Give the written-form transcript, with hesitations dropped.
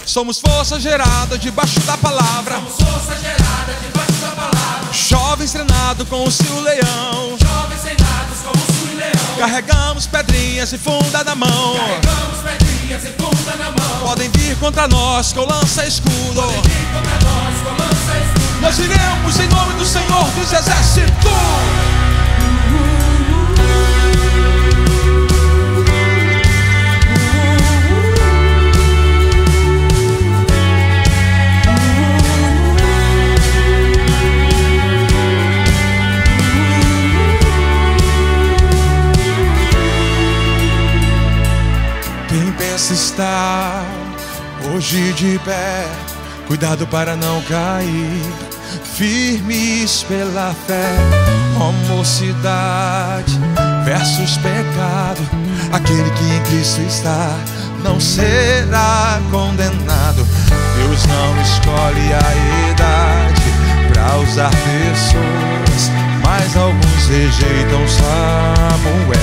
Somos força gerada debaixo da palavra. Somos força gerada debaixo da palavra. Jovens treinados com o seu leão. Jovens treinados com o seu leão. Carregamos pedrinhas e funda na mão. Carregamos pedrinhas e funda na mão. Podem vir contra nós com lança e escudo. Podem vir contra nós com lança e escudo. Nós iremos em nome do Senhor dos Exércitos. Quem pensa estar hoje de pé, cuidado para não cair, firmes pela fé. Ó mocidade versus pecado, aquele que em Cristo está não será condenado. Deus não escolhe a idade para usar pessoas, mas alguns rejeitam Samuel.